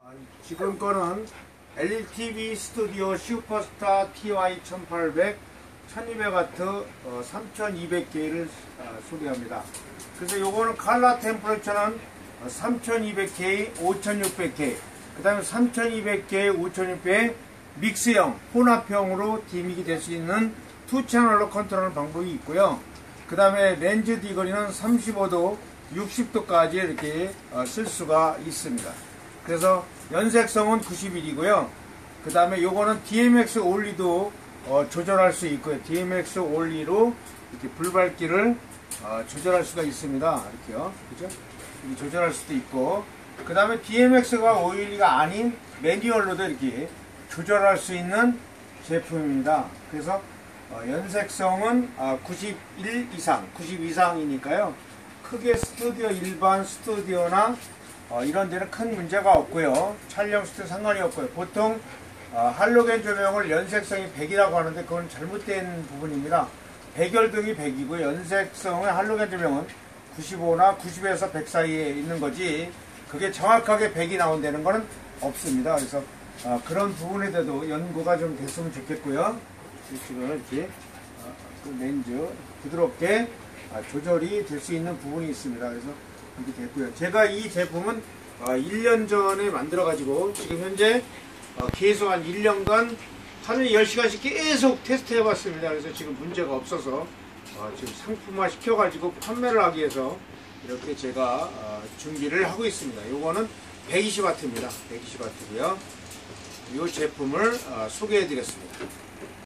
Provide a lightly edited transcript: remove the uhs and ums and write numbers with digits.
지금 거는 LTV 스튜디오 슈퍼스타 TY1800 1200W 3200K를 소개합니다. 그래서 요거는 칼라 템퍼레처는 3200K, 5600K, 그 다음에 3200K, 5600 믹스형, 혼합형으로 디믹이 될 수 있는 2채널로 컨트롤하는 방법이 있고요. 그 다음에 렌즈 디거리는 35도, 60도까지 이렇게 쓸 수가 있습니다. 그래서 연색성은 91이고요. 그 다음에 요거는 DMX 올리도 조절할 수 있고요. DMX 올리로 이렇게 불밝기를 조절할 수가 있습니다. 이렇게요. 그죠? 이렇게 조절할 수도 있고, 그 다음에 DMX가 오일리가 아닌 매뉴얼로도 이렇게 조절할 수 있는 제품입니다. 그래서 연색성은 91 이상, 90 이상이니까요. 크게 스튜디오, 일반 스튜디오나 이런 데는 큰 문제가 없고요. 촬영 스튜디오 상관이 없고요. 보통 할로겐 조명을 연색성이 100이라고 하는데 그건 잘못된 부분입니다. 백열등이 100이고 연색성의 할로겐 조명은 95나 90에서 100 사이에 있는 거지, 그게 정확하게 100이 나온다는 거는 없습니다. 그래서 그런 부분에 대해서도 연구가 좀 됐으면 좋겠고요. 지금 이렇게 그 렌즈 부드럽게 조절이 될 수 있는 부분이 있습니다. 그래서 이렇게 됐고요. 제가 이 제품은 1년 전에 만들어 가지고 지금 현재 계속 한 1년간 하루에 10시간씩 계속 테스트 해 봤습니다. 그래서 지금 문제가 없어서 지금 상품화 시켜 가지고 판매를 하기 위해서 이렇게 제가 준비를 하고 있습니다. 요거는 120W입니다. 120W고요. 이 제품을 소개해 드렸습니다.